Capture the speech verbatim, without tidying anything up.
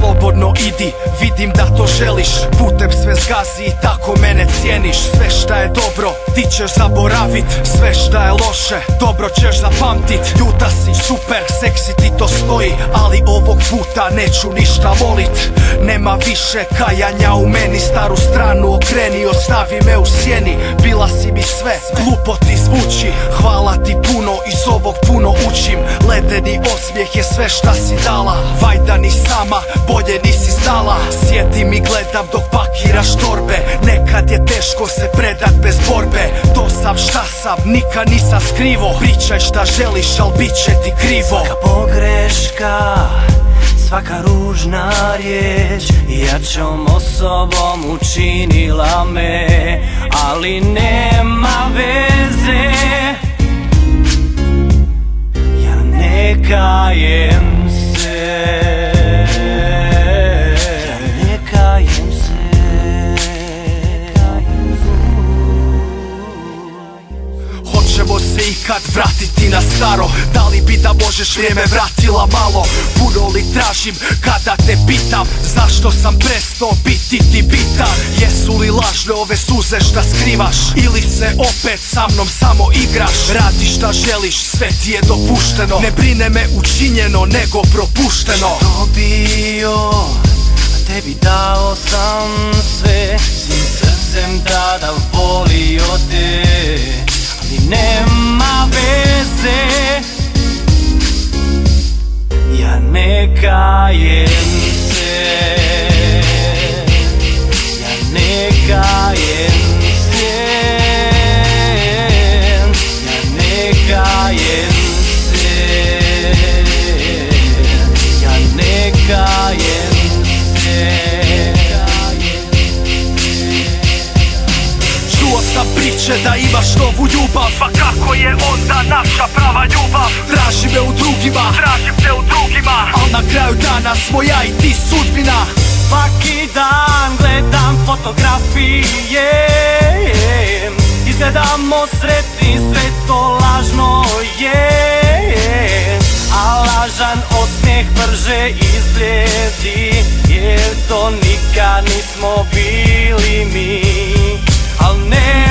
slobodno idi, vidim da to želiš. Putem sve zgazi i tako mene cijeniš. Sve šta je dobro ti ćeš zaboravit, sve šta je loše dobro ćeš zapamtit. Ljuta si, super, seksi ti to stoji, ali ovog puta neću ništa volit. Nema više kajanja u meni, staru stranu okreni, ostavi me u sjeni. Bila si mi sve, glupo ti zvuči, hvala ti puno, iz ovog puno učim. Ledeni osmijeh je sve šta si dala, vajda ni sama, bolje nisi znala. Sjedim i gledam dok pakiraš torbe, nekad je teško se predat bez borbe. To sam šta sam, nikad nisam skrivo, pričaj šta želiš, al bit će ti krivo. Svaka pogreška, svaka ružna riječ jačom osobom učinila me, ali nema veze, ja ne kajem se, ja ne kajem se. Hoćemo se ikad vratiti na staro, da li bi da možeš vrijeme vratila malo? Puno li tražim kada te pitam, zašto sam prestao biti ti bitan? Jesu li lažne ove suze šta skrivaš, ili se opet sa mnom samo igraš? Radi šta želiš, sve ti je dopušteno, ne brine me učinjeno nego propušteno. Dobio, a tebi dao sam sve, svim srcem tada volio te, ali nema veze, ja ne kajem se, ja ne kajem se, ja ne kajem se, ja ne kajem se. Čuo sam priče da imaš novu ljubav, pa kako je onda naša prava ljubav? Traži me u drugima, tražim te u drugima, al na kraju dana smo ja i ti sudbina. Svaki dan gledam fotografije, izgledamo sretni, sve to lažno je, a lažan osmijeh brže izbljedi, jer to nikad nismo bili mi. Al ne